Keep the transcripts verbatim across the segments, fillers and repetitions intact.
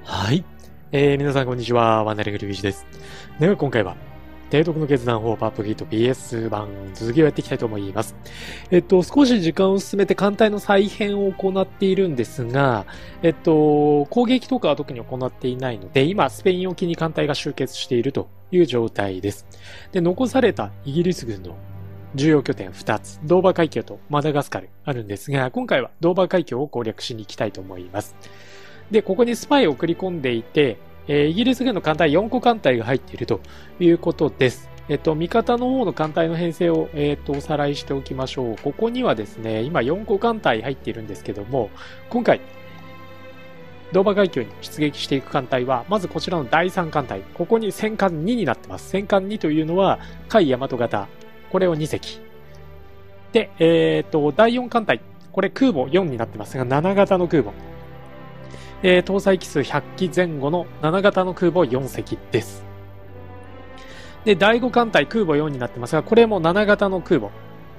はい。えー、皆さんこんにちは。ワンダリングルビージです。では今回は、提督の決断法パープギート ビーエス 版続きをやっていきたいと思います。えっと、少し時間を進めて艦隊の再編を行っているんですが、えっと、攻撃とかは特に行っていないので、今、スペイン沖に艦隊が集結しているという状態です。で、残されたイギリス軍の重要拠点ふたつ、ドーバー海峡とマダガスカルあるんですが、今回はドーバー海峡を攻略しに行きたいと思います。で、ここにスパイを送り込んでいて、えー、イギリス軍の艦隊よんこ艦隊が入っているということです。えっと、味方の方の艦隊の編成を、えっと、おさらいしておきましょう。ここにはですね、今よんこ艦隊入っているんですけども、今回、ドーバー海峡に出撃していく艦隊は、まずこちらのだいさん艦隊。ここに戦艦にになってます。戦艦にというのは、海大和型。これをに隻。で、えっと、だいよん艦隊。これ空母よんになってますが、なな型の空母。えー、搭載機数ひゃっきぜん後のなな型の空母よん隻です。で、だいご艦隊空母よんになってますが、これもなな型の空母。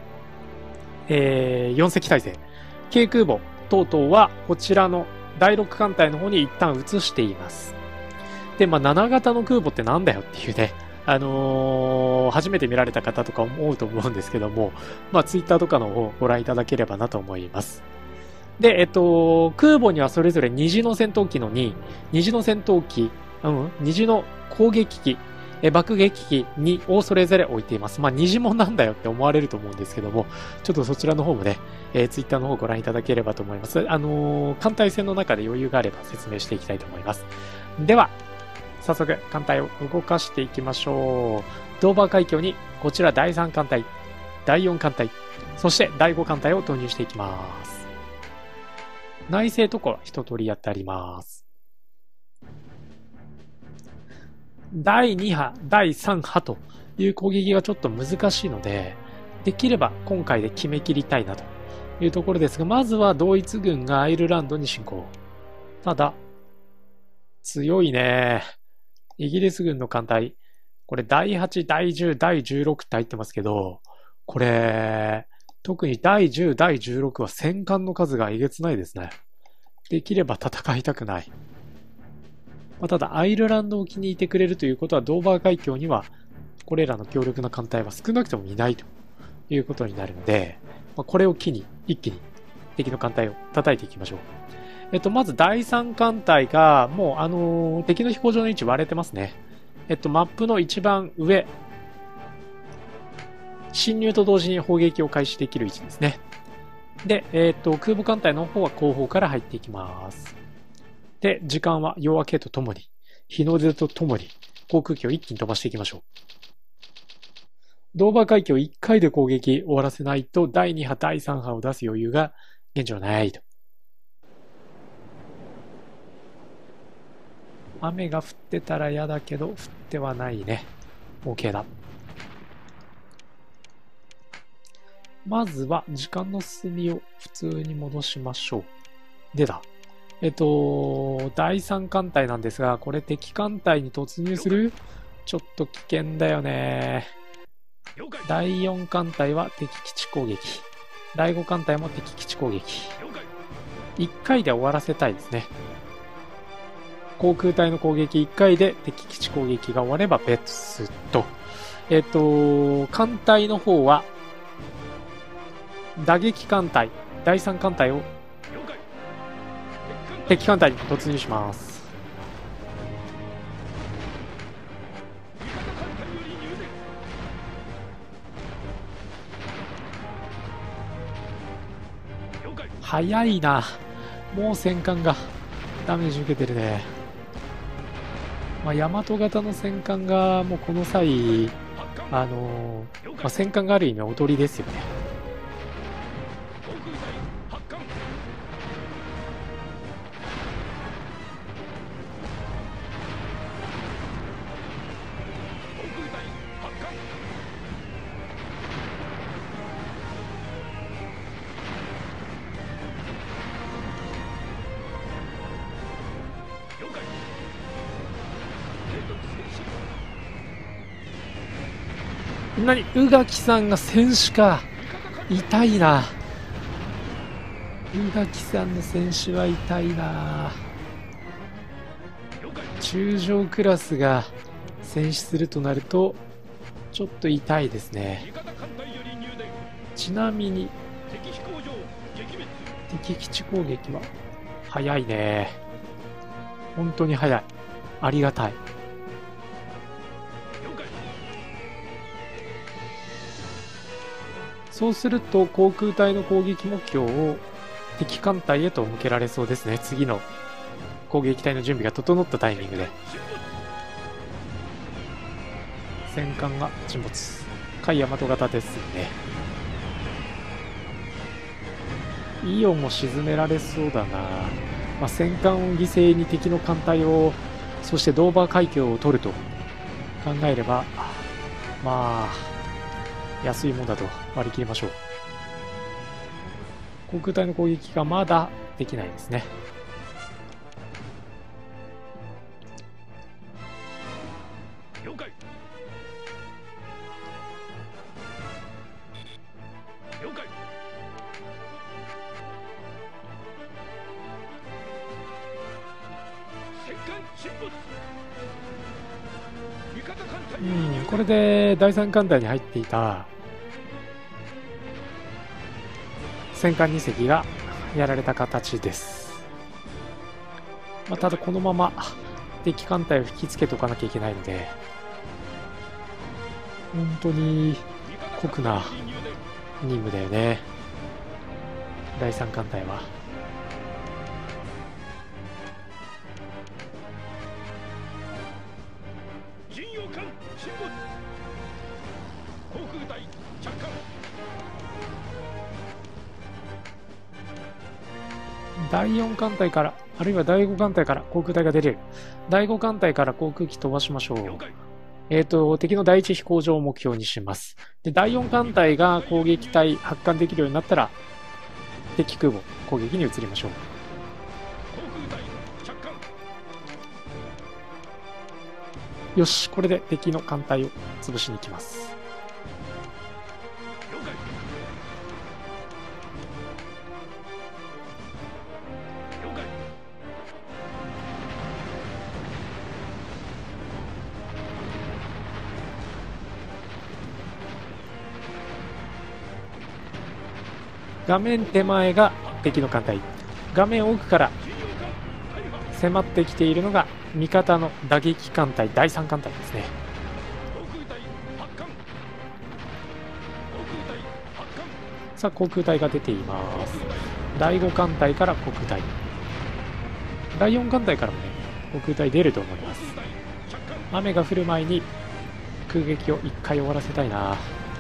えー、よん隻体制。軽空母等々は、こちらのだいろく艦隊の方に一旦移しています。で、まあ、なな型の空母ってなんだよっていうね、あのー、初めて見られた方とか思うと思うんですけども、まあ、ツイッターとかの方をご覧いただければなと思います。で、えっと、空母にはそれぞれ虹の戦闘機のに、虹の戦闘機、うん、虹の攻撃機、え爆撃機にをそれぞれ置いています。まあ、虹もなんだよって思われると思うんですけども、ちょっとそちらの方もね、えー、ツイッターの方ご覧いただければと思います。あのー、艦隊戦の中で余裕があれば説明していきたいと思います。では、早速、艦隊を動かしていきましょう。ドーバー海峡に、こちらだいさん艦隊、だいよん艦隊、そしてだいご艦隊を投入していきます。内政とかは一通りやってあります。だいに波、だいさん波という攻撃がちょっと難しいので、できれば今回で決め切りたいなというところですが、まずはドイツ軍がアイルランドに侵攻。ただ、強いね。イギリス軍の艦隊。これだいはち、だいじゅう、だいじゅうろくって入ってますけど、これ、特にだいじゅう、だいじゅうろくは戦艦の数がえげつないですね。できれば戦いたくない。まあ、ただ、アイルランド沖にいてくれるということは、ドーバー海峡には、これらの強力な艦隊は少なくともいないということになるので、まあ、これを機に、一気に敵の艦隊を叩いていきましょう。えっと、まずだいさん艦隊が、もう、あのー、敵の飛行場の位置割れてますね。えっと、マップの一番上、侵入と同時に砲撃を開始できる位置ですね。で、えっと、空母艦隊の方は後方から入っていきます。で、時間は夜明けとともに、日の出とともに、航空機を一気に飛ばしていきましょう。ドーバー海峡いっかいで攻撃終わらせないと、だいに波、だいさん波を出す余裕が現状ないと。雨が降ってたら嫌だけど、降ってはないね。OK だ。まずは時間の進みを普通に戻しましょう。でだ。えっと、だいさん艦隊なんですが、これ敵艦隊に突入する？ちょっと危険だよね。だいよん艦隊は敵基地攻撃。だいご艦隊も敵基地攻撃。いっかいで終わらせたいですね。航空隊の攻撃いっかいで敵基地攻撃が終われば別と。えっと、艦隊の方は、打撃艦隊、だいさん艦隊を敵艦隊に突入します。早いな。もう戦艦がダメージ受けてるね。まあ、大和型の戦艦がもうこの際、あのーまあ、戦艦がある意味踊りですよね。なに、宇垣さんが選手か。痛いな。宇垣さんの選手は痛いな。 中将クラスが戦死するとなるとちょっと痛いですね。ちなみに敵基地攻撃は早いね。本当に早い。ありがたい。そうすると航空隊の攻撃目標を敵艦隊へと向けられそうですね。次の攻撃隊の準備が整ったタイミングで。戦艦が沈没。海大和型ですね。イオンも沈められそうだな。まあ、戦艦を犠牲に敵の艦隊を、そしてドーバー海峡を取ると考えれば、まあ安いもんだと割り切りましょう。航空隊の攻撃がまだできないですね。了解。了解。戦艦沈没。味方艦隊。うん、これでだいさん艦隊に入っていた戦艦に隻がやられた形です。まあ、ただこのまま敵艦隊を引きつけておかなきゃいけないので、本当に酷な任務だよね、だいさん艦隊は。巡洋艦沈没。航空隊着艦。だいよん艦隊から、あるいはだいご艦隊から航空隊が出れる。だいご艦隊から航空機飛ばしましょう。えっと、敵の第一飛行場を目標にします。で、だいよん艦隊が攻撃隊発艦できるようになったら、敵空母攻撃に移りましょう。よし、これで敵の艦隊を潰しに行きます。画面手前が敵の艦隊、画面奥から迫ってきているのが味方の打撃艦隊だいさん艦隊ですね。さあ航空隊が出ています。だいご艦隊から航空隊、だいよん艦隊からもね航空隊出ると思います。雨が降る前に空撃をいっかい終わらせたいな。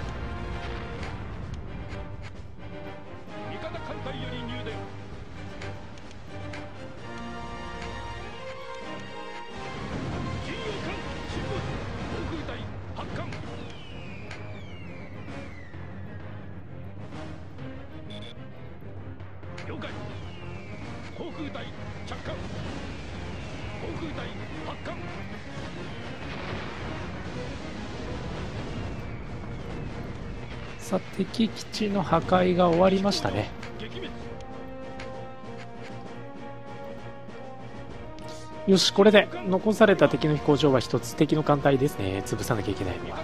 さあ敵基地の破壊が終わりましたね。よし、これで残された敵の飛行場は一つ、敵の艦隊ですね。潰さなきゃいけないのは。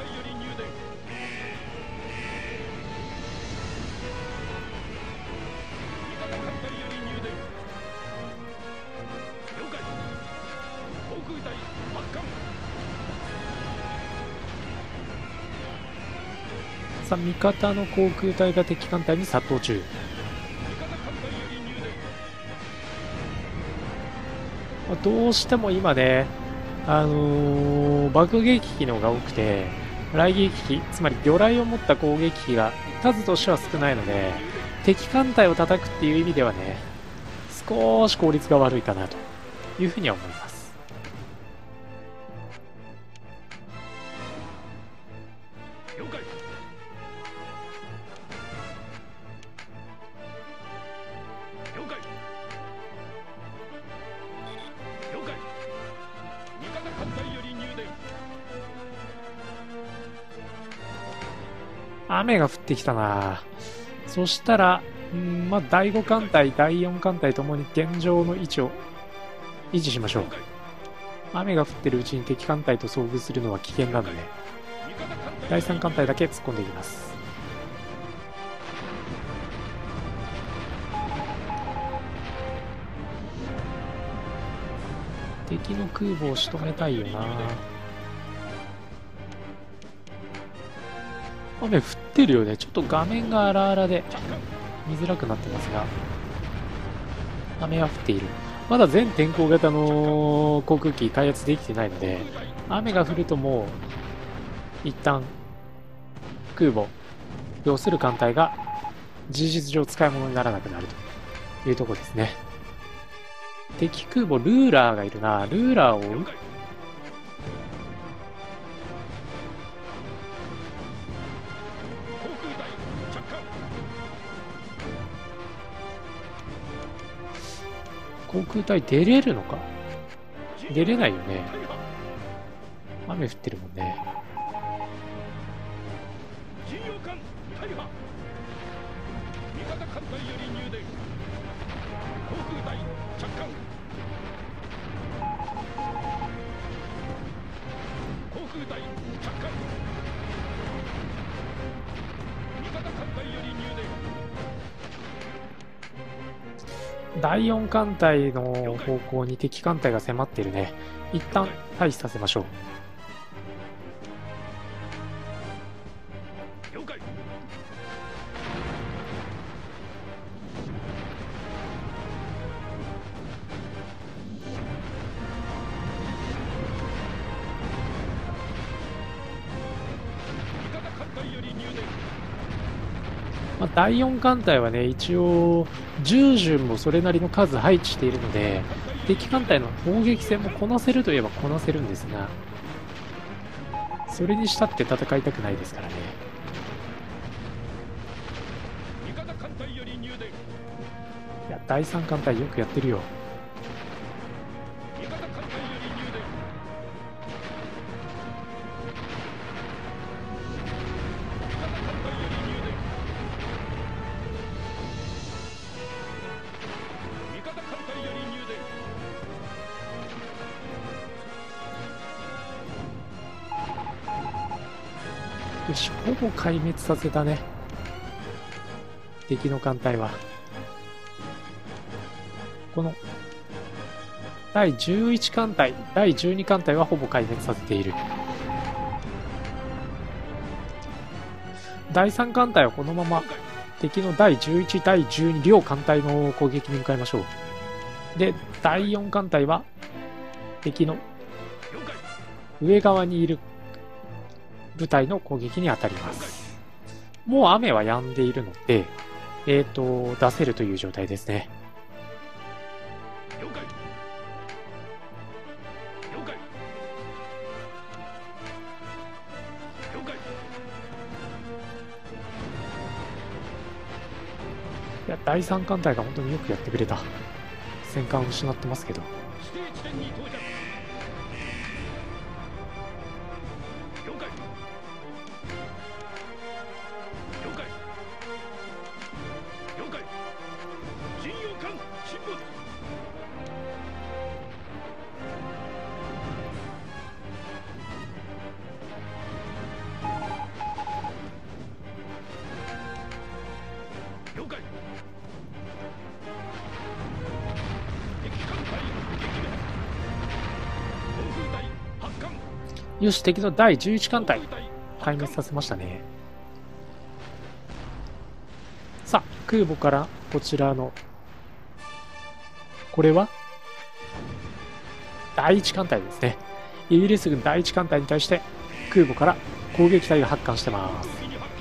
さあ味方の航空隊が敵艦隊に殺到中。どうしても今ね、あのー、爆撃機の方が多くて、雷撃機、つまり魚雷を持った攻撃機が数としては少ないので、敵艦隊を叩くっていう意味ではね、少し効率が悪いかなというふうには思います。雨が降ってきたな。そしたら、んまあ、だいご艦隊、だいよん艦隊ともに現状の位置を維持しましょう。 雨が降ってるうちに敵艦隊と遭遇するのは危険なので、だいさん艦隊だけ突っ込んでいきます。敵の空母を仕留めたいよな。雨降ってるよね。ちょっと画面が荒々で見づらくなってますが、雨は降っている。まだ全天候型の航空機開発できてないので、雨が降るともう一旦空母要する艦隊が事実上使い物にならなくなるというところですね。敵空母ルーラーがいるな。ルーラーを追う。航空隊出れるのか。出れないよね。雨降ってるもんね。だいよん艦隊の方向に敵艦隊が迫っているね。一旦退避させましょう。まあ、だいよん艦隊はね、一応従順もそれなりの数配置しているので、敵艦隊の砲撃戦もこなせるといえばこなせるんですが、それにしたって戦いたくないですからね。いや、だいさん艦隊よくやってるよ。よし、ほぼ壊滅させたね。敵の艦隊は。この、だいじゅういち艦隊、だいじゅうに艦隊はほぼ壊滅させている。だいさん艦隊はこのまま敵のだいじゅういち、だいじゅうに両艦隊の攻撃に向かいましょう。で、だいよん艦隊は敵の上側にいる部隊の攻撃に当たります。もう雨は止んでいるので、えっと、出せるという状態ですね。いや、だいさん艦隊が本当によくやってくれた。戦艦を失ってますけど。よし、敵のだいじゅういち艦隊壊滅させましたね。さあ、空母からこちらのこれはだいいち艦隊ですね。イギリス軍だいいち艦隊に対して空母から攻撃隊が発艦してます。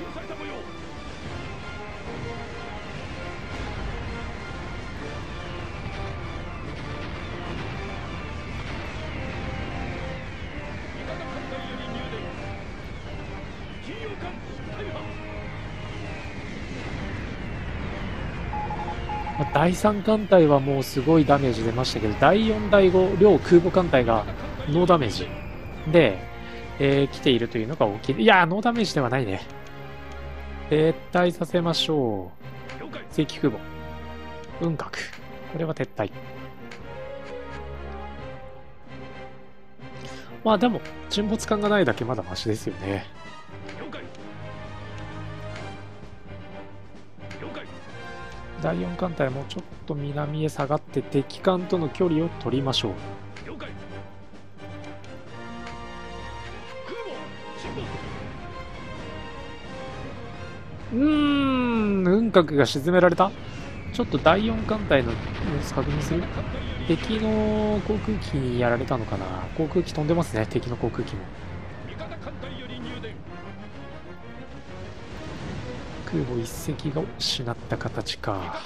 だいさん艦隊はもうすごいダメージ出ましたけど、だいよん、だいご両空母艦隊がノーダメージで、えー、来ているというのが大きい。いやー、ノーダメージではないね。撤退させましょう。正規空母雲閣、これは撤退。 まあでも沈没感がないだけまだマシですよね。だいよん艦隊もちょっと南へ下がって敵艦との距離を取りましょう。うーん、雲閣が沈められた。ちょっとだいよん艦隊の様子確認する。敵の航空機にやられたのかな。航空機飛んでますね、敵の航空機も。空母一隻が失った形か。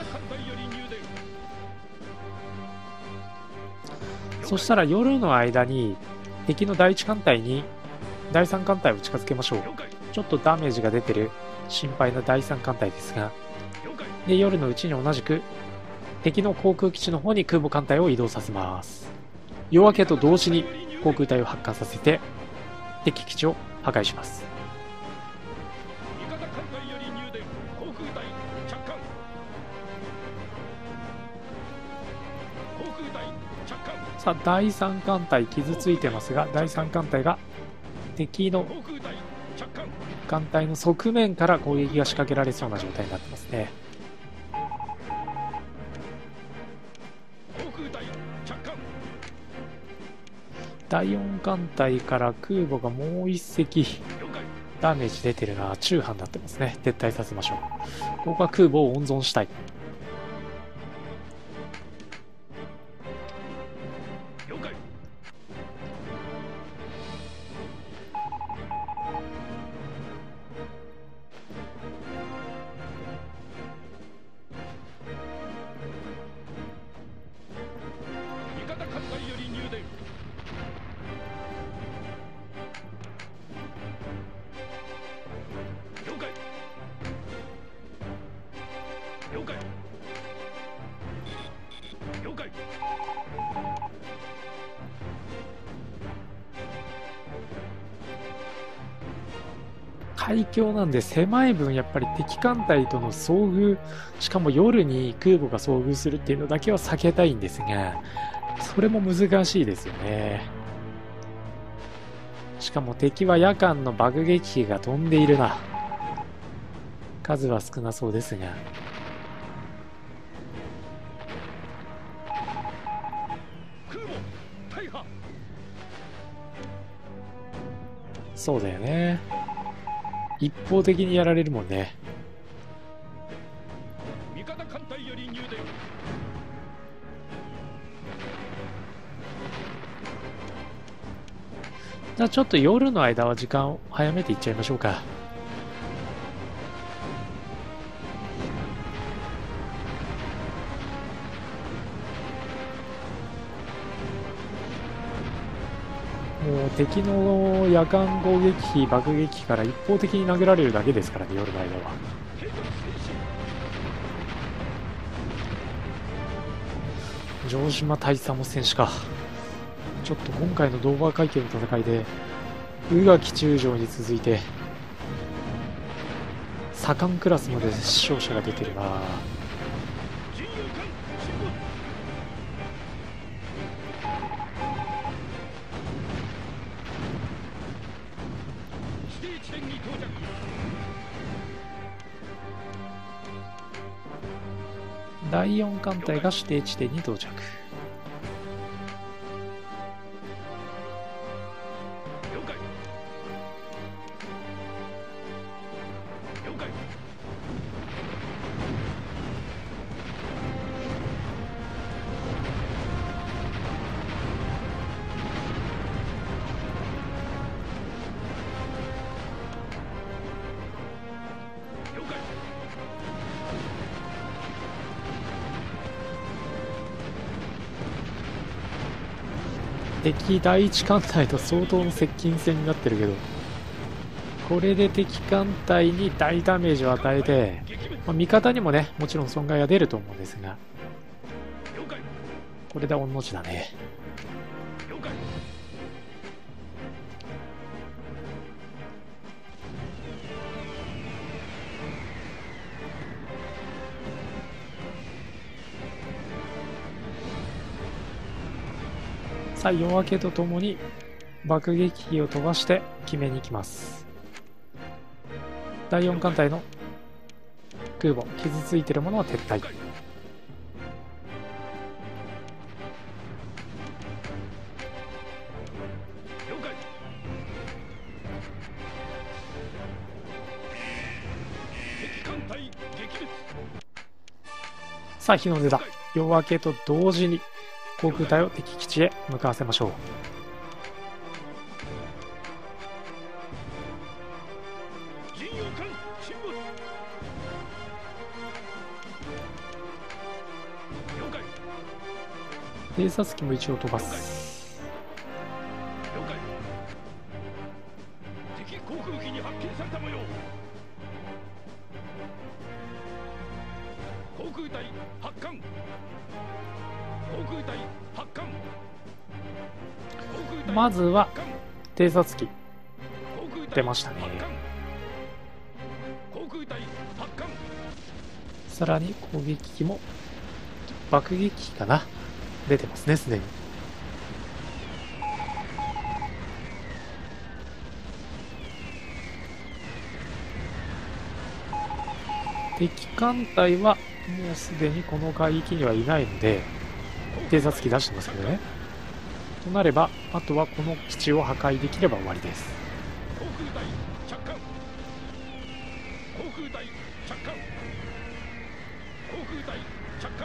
そしたら夜の間に敵のだいいち艦隊にだいさん艦隊を近づけましょう。ちょっとダメージが出てる心配なだいさん艦隊ですが、で夜のうちに同じく敵の航空基地の方に空母艦隊を移動させます。夜明けと同時に航空隊を発艦させて敵基地を破壊します。さあだいさん艦隊傷ついてますが、だいさん艦隊が敵の艦隊の側面から攻撃が仕掛けられそうな状態になってますね。だいよん艦隊から空母がもう一隻ダメージ出てるな。中半になってますね。撤退させましょう。ここは空母を温存したい。海峡なんで狭い分やっぱり敵艦隊との遭遇、しかも夜に空母が遭遇するっていうのだけは避けたいんですが、それも難しいですよね。しかも敵は夜間の爆撃機が飛んでいるな。数は少なそうですが、そうだよね。一方的にやられるもんね。じゃあちょっと夜の間は時間を早めていっちゃいましょうか。もう敵の夜間攻撃機、爆撃機から一方的に殴られるだけですからね、夜の間は。城島大佐も戦士か。ちょっと今回のドーバー海峡の戦いで宇垣中将に続いて左官クラスまで死傷者が出てるな。だいよん艦隊が指定地点に到着。敵だいいち艦隊と相当の接近戦になってるけど、これで敵艦隊に大ダメージを与えて、まあ、味方にもねもちろん損害が出ると思うんですが、これで御の字だね。さあ夜明けとともに爆撃機を飛ばして決めに行きます。だいよん艦隊の空母、傷ついてるものは撤退。さあ、日の出だ。夜明けと同時に航空隊を敵基地へ向かわせましょう。偵察機も一応飛ばす。 了解。敵航空機に発見された模様。航空隊発艦。航空隊発艦。 まずは偵察機出ましたね。 航空隊発艦。 さらに攻撃機も爆撃機かな、出てますね、すでに。敵艦隊はもうすでにこの海域にはいないので偵察機出してますけどね。となればあとはこの基地を破壊できれば終わりです。 航空隊着艦。航空隊着艦。航空隊着艦。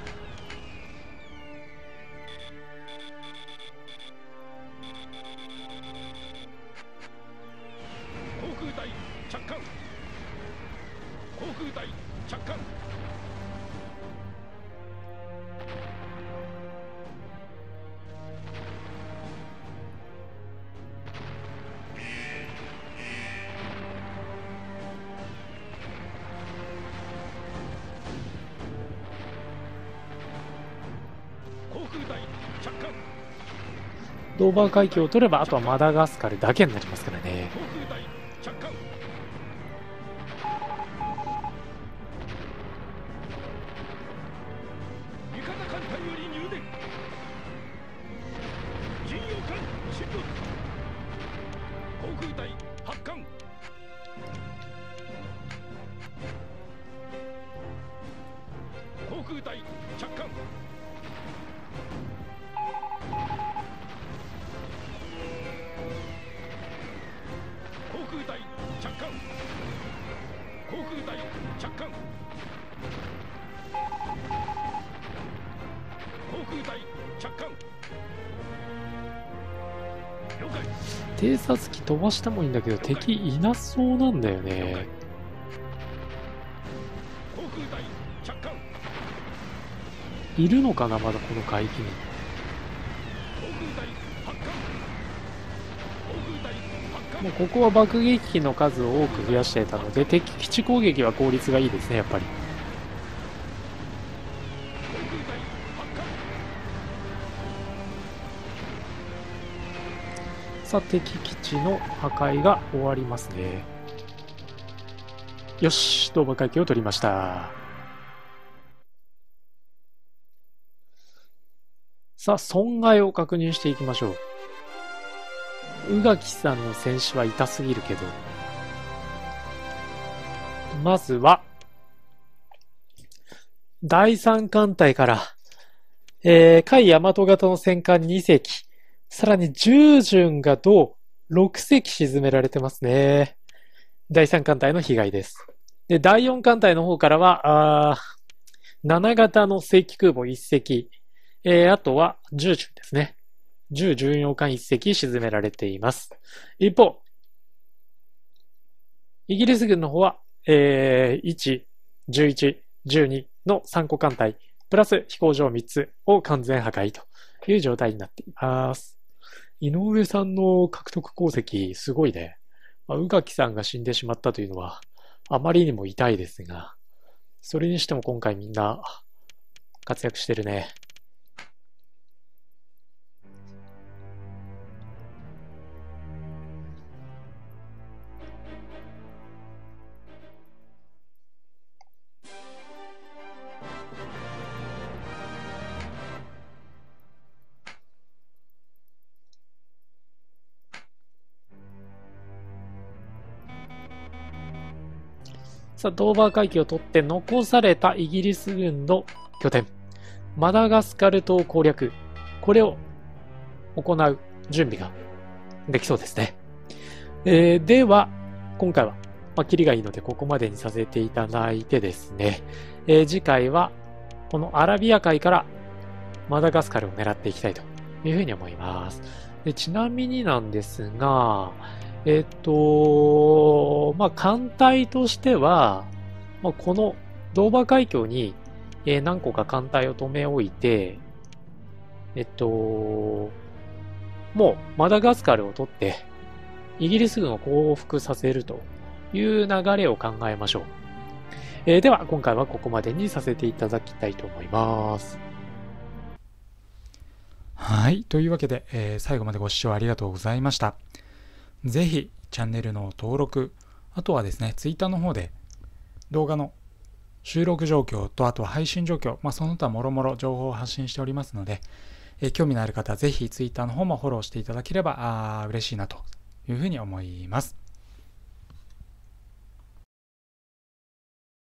航空隊着艦。航空隊着艦。航空隊着艦。 ドーバー海峡を取ればあとはマダガスカルだけになりますからね。 航空隊着艦。味方艦隊より入電。巡洋艦進入。航空隊発艦。航空隊着艦。航空隊着艦。航空隊着艦。航空隊着艦。了解。 偵察機飛ばしてもいいんだけど敵いなそうなんだよね。 航空隊着艦。 いるのかな、まだこの海域に。 航空隊発艦。航空隊発艦。 もうここは爆撃機の数を多く増やしていたので敵基地攻撃は効率がいいですね、やっぱり。 航空隊発艦。 さあ敵基地の破壊が終わりますね。よし、ドーバー海峡を取りました。さあ損害を確認していきましょう。宇垣さんの戦士は痛すぎるけど、まずはだいさん艦隊から、えー、海大和型の戦艦に隻、さらに従順が銅ろく隻沈められてますね。だいさん艦隊の被害です。で、だいよん艦隊の方からは、あなな型の正規空母いっ隻、えー、あとは従順ですね。じゅう巡洋艦いっ隻沈められています。一方、イギリス軍の方は、えー、いち、じゅういち、じゅうにのさん個艦隊、プラス飛行場みっつを完全破壊という状態になっています。井上さんの獲得功績すごいね。まあ、宇垣さんが死んでしまったというのはあまりにも痛いですが、それにしても今回みんな活躍してるね。 さあ、ドーバー海峡を取って残されたイギリス軍の拠点、マダガスカル島攻略、これを行う準備ができそうですね。えー、では、今回は、まあ、キリがいいのでここまでにさせていただいてですね、えー、次回は、このアラビア海からマダガスカルを狙っていきたいというふうに思います。でちなみになんですが、えっと、まあ、艦隊としては、まあ、このドーバー海峡に、えー、何個か艦隊を止め置いて、えっと、もうマダガスカルを取って、イギリス軍を降伏させるという流れを考えましょう。えー、では、今回はここまでにさせていただきたいと思います。 はい。というわけで、えー、最後までご視聴ありがとうございました。ぜひ、チャンネルの登録、あとはですね、ツイッターの方で動画の収録状況と、あとは配信状況、まあ、その他もろもろ情報を発信しておりますので、えー、興味のある方はぜひツイッターの方もフォローしていただければあ嬉しいなというふうに思います。